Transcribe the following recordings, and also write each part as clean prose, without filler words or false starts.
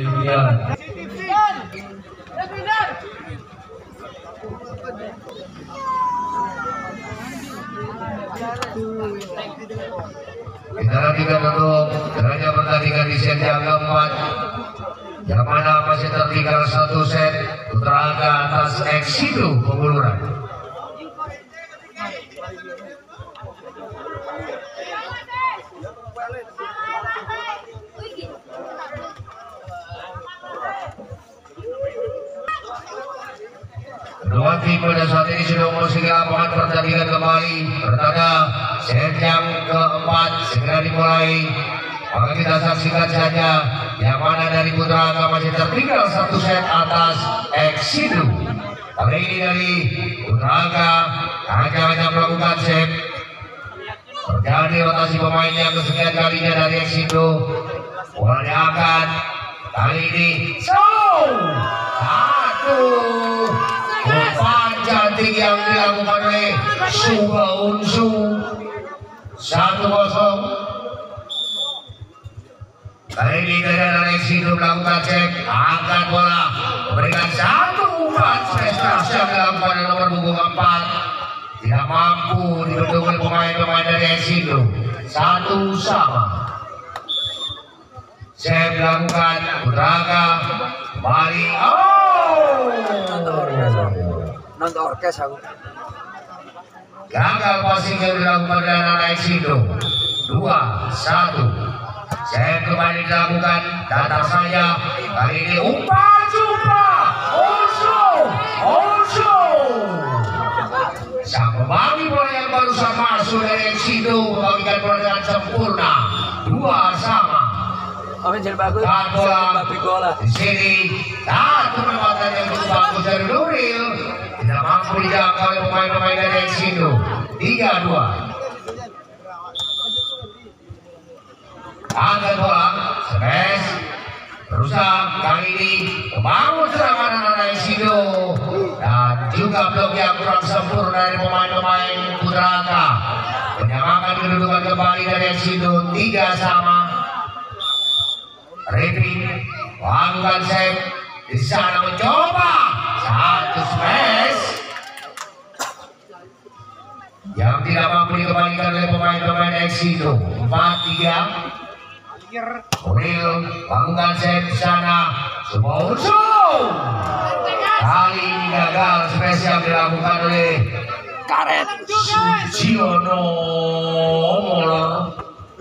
Kita lanjutkan untuk jalannya pertandingan di set yang keempat, yang mana masih tertinggal satu set. Putra Angga atas Exido Penguluran. Kedua tim pada saat ini sudah memasuki lapangan pertandingan kembali. Pertanda set yang keempat segera dimulai. Maka kita saksikan saja yang mana dari Putra Angga masih tertinggal satu set atas Exido. Kali ini dari Putra Angga hanya melakukan set. Terjadi rotasi pemain yang kesekian kalinya dari Exido. Bola diangkat. Kali ini satu umpan cantik yang dilakukan oleh Suba Unsu. 1-0. Kali ini dari Exido melakukan cek, angkat bola, memberikan satu umpan prestasi yang dilakukan oleh nomor punggung 4. Tidak mampu dibendung oleh pemain-pemain dari Exido. 1-1. Saya melakukan Putra Angga kembali. Nonton orkes aku. Gagal passing yang dilakukan oleh anak Exido. 2-1. Saya kembali dilakukan, datang saya. Kali ini umpan jumpa Onsu. Sang pembagi bola yang barusan masuk dari Exido membagikan bola dengan sempurna. 2-2. Jadi bagus. Bola di sini satu penempatan yang cukup bagus dari Nuril, tidak mampu dijaga oleh pemain-pemain dari Exido. 3-2. Angkat bola, smash, berusaha kali ini membangun serangan anak Exido dan juga blok yang kurang sempurna dari pemain-pemain Putra Angga. Menyamakan kedudukan kembali dari Exido. 3-3. Repi melakukan save di sana, mencoba satu smash yang tidak mampu dikembalikan oleh pemain-pemain Exido. 4-3. Nuril melakukan save di sana, semua unsur. Kali ini gagal smash yang dilakukan oleh Karet Suciono Molor.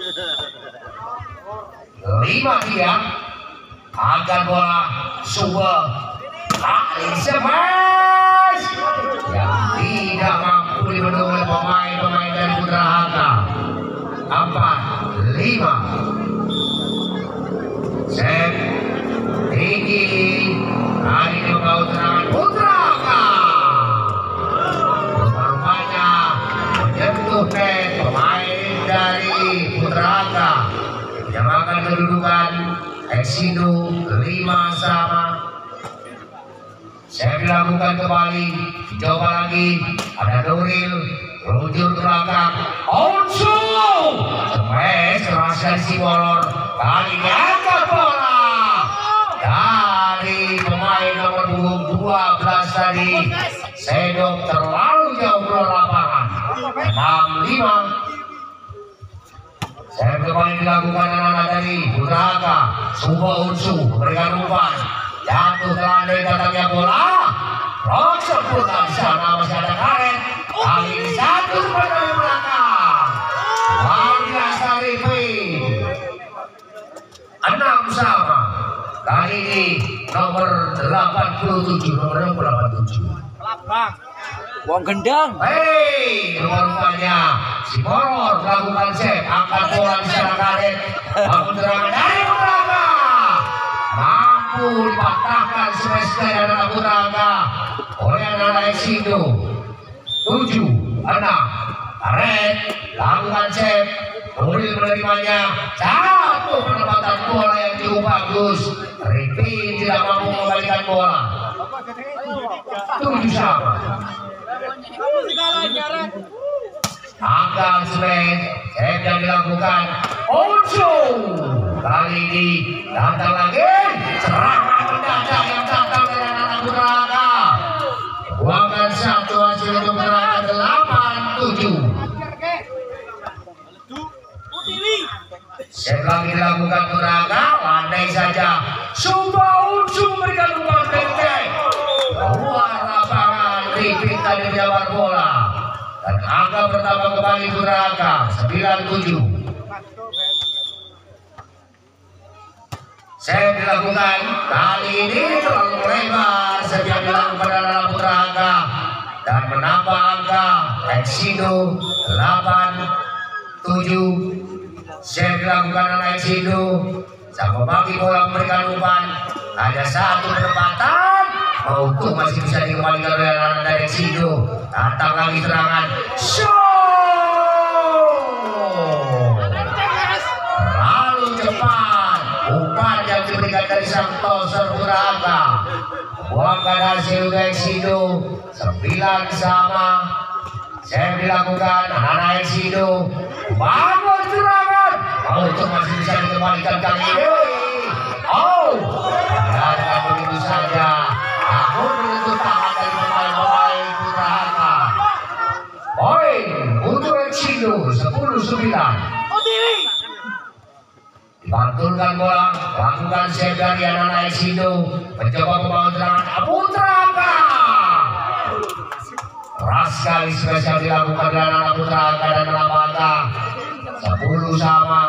5-3. Angkat bola, Suba kali smash yang tidak mampu dibendung oleh pemain-pemain dari Putra Angga. 4-5. Set tinggi, kali ini membawa serangan Putra Angga. Rupanya menyentuh net pemain dari Putra Angga. Menyamakan kedudukan Exido 5-5. Saya dilakukan kembali, dicoba lagi, ada Nuril meluncur ke belakang, Onsu smash terasa si Molor. Kali ini angkat bola dari pemain nomor punggung 12 tadi. Sedok terlalu jauh keluar lapangan. 6-5. Saya kembali dilakukan anak-anak dari Putra Angga. Suba Unsu memberikan umpan, jatuh terlandai datangnya bola. Blok sempurna di sana, masih ada Karet. Kali ini satu sepanjang dari belakang. Luar biasa Repi. 6-6. Kali ini nomor 87, nomor 87. Wong gendang. Rupanya si Molor melakukan save, angkat bola di sana Karet. Bangun serangan dari Putra Angga. Mampu dipatahkan smash dari anak Putra Angga oleh anak Exido. 7-6. Karet lakukan save, Nuril menerimanya. Satu penempatan bola yang cukup bagus. Repi tidak mampu mengembalikan bola. 7-7. Angkat smash, save yang dilakukan Onsu. Kali ini datang lagi Angka pertama kembali Buraka 97. Saya dilakukan kali ini terlalu lebar sejak dilakukan adalah Buraka dan menambah angka Exido 87. Saya dilakukan oleh Exido. Sang pembagi bola memberikan umpan. Ada satu penempatan. Untuk masih bisa dikembalikan oleh anak dari Exido. Datang lagi serangan. Terlalu cepat. Umpan yang diberikan dari sang toser Buraka. Buangkan hasil Exido 9 sama. Saya dilakukan anak Exido. Bangun serangan. Untuk masih bisa dikembalikan kali ini. Dan begitu saja. Namun menyentuh tangan dari pemain-pemain Buraka. Poin untuk Exido 10-9. Dibantulkan bola, lakukan save dari anak Exido. Mencoba membangun serangan Buraka. Keras sekali spesial dilakukan dari anak Buraka dan menambah angka 10 sama.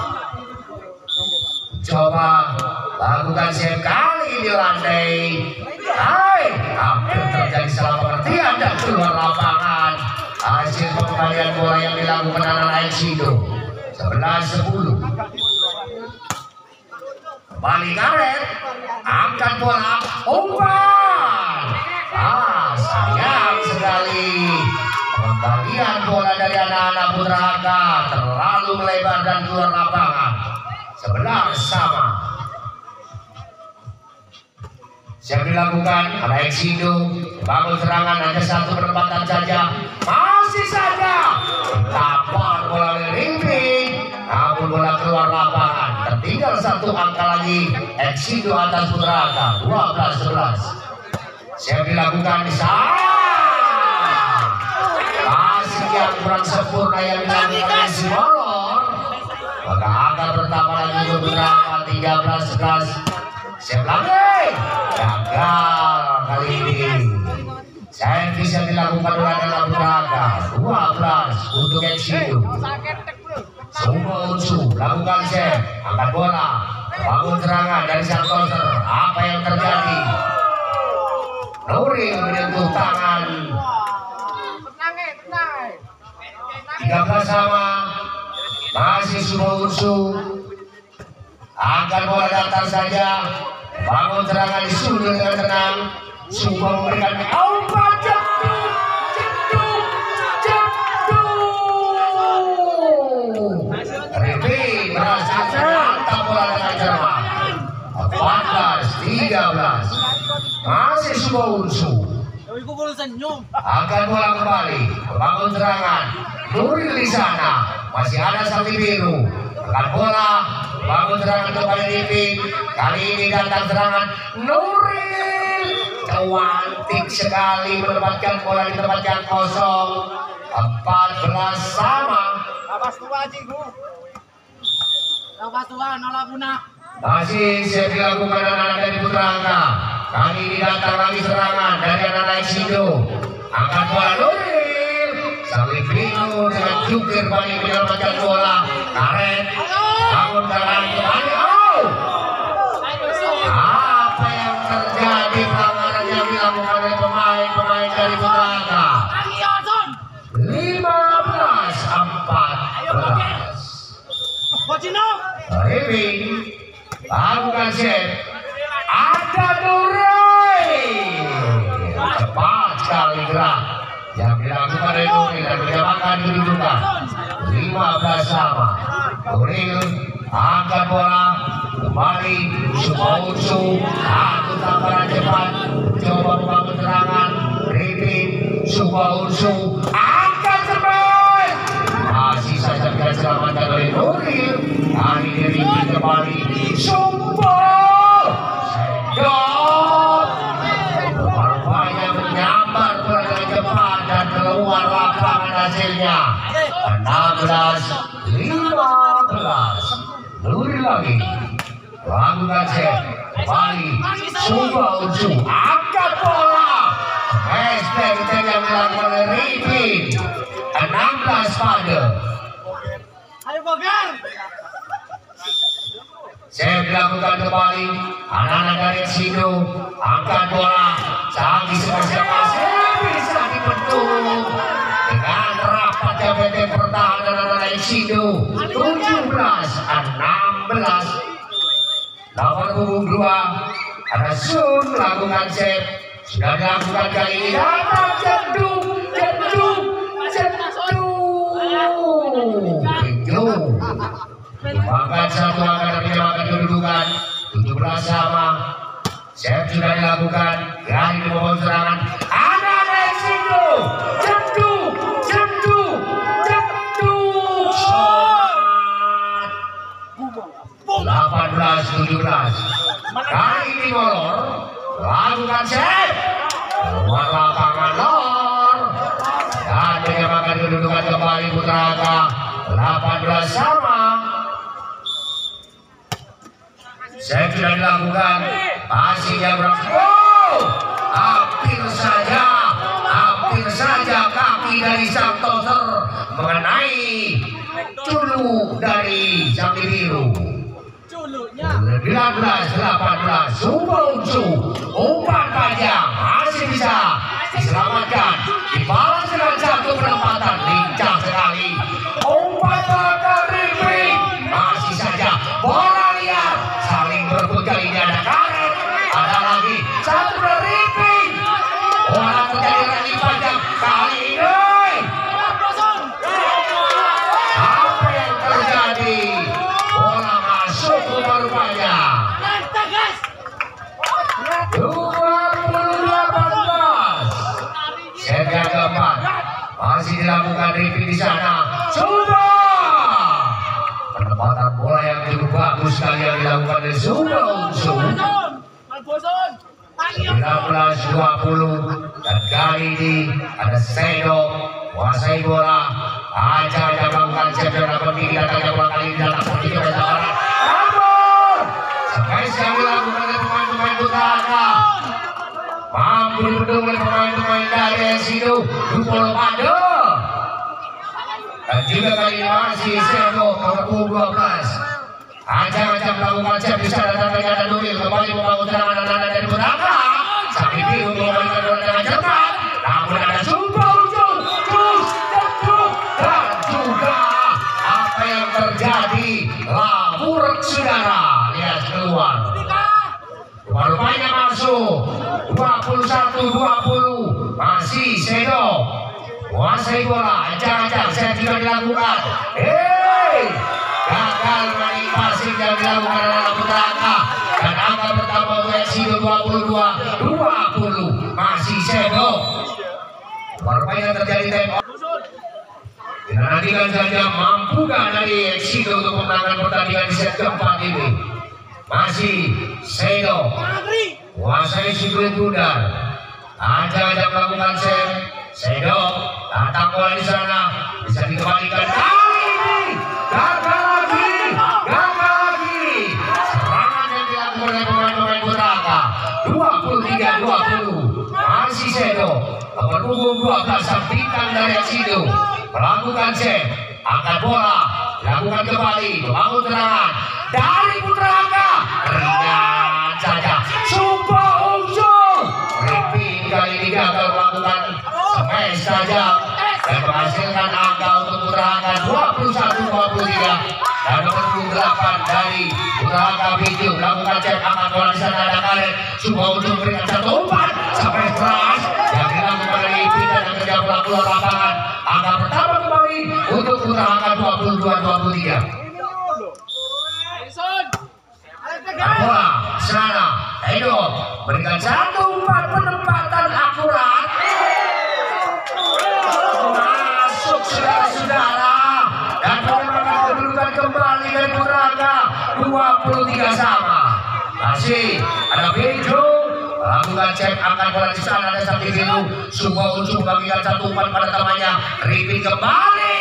Coba lakukan save kali di landai. Hampir terjadi salah pengertian dan keluar lapangan. Hasil pengembalian bola yang dilakukan anak Exido 11-10. Kembali karet, angkat bola, umpan. Sayang sekali. Pengembalian bola dari anak-anak Buraka terlalu melebar dan keluar lapangan. 11 sama. Siap dilakukan, anak Exido bangun serangan, hanya satu penempatan saja. Masih saja tampar bola Ringpin, namun bola keluar lapangan. Tertinggal satu angka lagi. Exido atas Buraka 12-11. Siap dilakukan di sana. Masih yang kurang sempurna yang dilakukan si Molor. Maka angka pertama lagi untuk Buraka 13-11. Siap lagi. Gagal kali ini. Saya bisa dilakukan oleh anak Buraka 12 untuk Exido. Semua unsur lakukan save, angkat bola, bangun serangan dari sang toser. Apa yang terjadi? Nuril menyentuh tangan. 13 sama. Masih semua unsur. Angkat bola datar saja. Bangun serangan disuruh dengan tenang. Semua memberikan umpan jatuh. Repi berhasil menangkap bola dengan cermat. 14-13. Masih semua unsur. Angkat bola kembali. Bangun serangan. Nuril di sana. Masih ada Sakti Biru. Angkat bola. Bangun serangan kembali Repi. Kali ini datang serangan Nuril. Cantik sekali menempatkan bola di tempat yang kosong. 14 sama. Masih siap dilakukan anak dari Buraka. Kali ini datang lagi serangan dari anak Exido. Angkat bola Nuril. Salih bingung dengan jukir balik menyelamatkan bola. Karet. Bangun serangan kembali. Apa yang terjadi? Pelanggaran yang dilakukan oleh pemain dari Buraka. 15-14. Repi lakukan save. Ada Nuril. Cepat sekali gerak yang dilakukan oleh Nuril dan menyamakan kedudukan 15 sama. Nuril angkat bola kembali. Semua unsur. Aku tamparan cepat. Coba membangun serangan. Repi semua unsur. Angkat terbaik. Masih saja tidak selamatkan oleh Nuril. Kali ini kembali. Sumpah sedot. Rupanya menyambar bola dengan cepat dan keluar lapangan hasilnya. 16-15. Nuril lagi. Lakukan save. Kembali. Sumpah unsur. Angkat bola. Hashtag yang dilakukan oleh Repi. dilakukan kembali. Anak-anak dari Sido angkat bola. Sagi masih bisa dibentuk dengan rapatnya PT Pertahanan anak-anak Sido. 17-16. Nomor punggung 2 ada Sun melakukan save. Sudah dilakukan kali ini. Datang jendung. Bahkan satu akan menyamakan kedudukan 17 sama. Save sudah dilakukan. Dari membangun serangan. Anak-anak Sido. Jendung. 18-17. Kali ini molor. Lakukan save. Keluar lapangan lor. Dan menyamakan kedudukan kembali Putra Angka 18 sama. Save sudah dilakukan. Pastinya berhasil. Hampir saja kaki dari sang toser mengenai culu dari sang biru. 19-18. Sumbungsu umpan panjang masih bisa diselamatkan. Dibalas dengan satu penempatan lincah sekali. Umpan belakang Rifki. Masih saja bola liar. Saling berebut kali ini ada karet. Ada lagi satu dari Rifki. Bola terjadi lagi panjang kali ini. Apa yang terjadi? Bola masuk rupanya. 20-18. Set yang keempat masih dilakukan Rifki di sana. Coba penempatan bola yang cukup bagus sekali yang dilakukan oleh Sumbungsu. 19-20 dan kali ini ada Sedo menguasai bola. Aja melakukan save dan berdiri datangnya bola kali ini datang seperti kebesaran. Namun sampai yang dilakukan oleh pemain-pemain Putra Angka mampu dibendung oleh pemain-pemain dari Sido. Dupolo Pado dan juga kali ini masih Sedo nomor 12. Aja melakukan save di sana datangnya ada Nuril kembali membangun serangan anak-anak dari Putra Angka. Sampai bingung mengembalikan bola dengan cepat. Namun ada Sumbungsu dan juga apa yang terjadi lamur saudara. Lihat keluar. Rupanya masuk 21-20. Masih Sedo menguasai bola. Ajang-ajang saya juga dilakukan. Gagal manipulasi yang dilakukan oleh Putra Angka. Dan angka pertama untuk Sido 22-20. Masih Sedo. Rupanya terjadi tempo. Kita nantikan saja mampukah dari Sido untuk memenangkan pertandingan di set keempat ini. Masih Sedo menguasai si kulit bundar. Ajak melakukan save. Sedo datang bola di sana bisa dikembalikan. Kali ini gagal lagi. Serangan yang dilakukan oleh pemain-pemain Putra Angka 23-20. Masih Sedo nomor punggung 12 sang bintang dari Sido melakukan save. Angkat bola lakukan kembali membangun serangan dari Putra Angka. Ringan saja Sumbungsu. Rifki kali ini gagal melakukan smash saja dan menghasilkan angka untuk Putra Angka 21-23. Dan nomor 28 dari Putra Angka Biju melakukan cek angkat bola di sana ada karet. Sumbungsu memberikan satu umpan sampai keras yang dilakukan oleh Rifki dan kerja bola keluar lapangan. Angka pertama kembali untuk Putra Angka 22-23. Bola sana Edo berikan satu umpan penempatan akurat masuk saudara-saudara dan memenangkan kedudukan kembali dari Putra Angka 23 sama. Masih ada Bejo lakukan cek angkat bola di sana ada satu biru. Sumbungsu memberikan satu umpan pada temannya. Rifki kembali.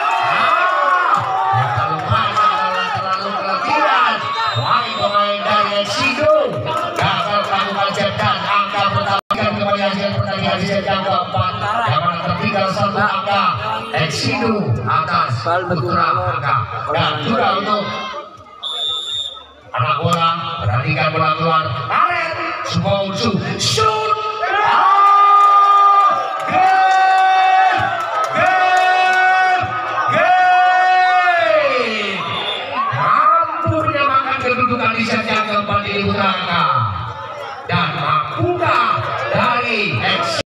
Terlalu kelebihan. Pemain dari Sido gagal melakukan cek dan angka pertama kembali hasil pertandingan di set yang keempat yang mana tertinggal satu angka. Sido atas Putra Angka dan juga untuk anak bola perhatikan bola keluar karet semua unsur shoot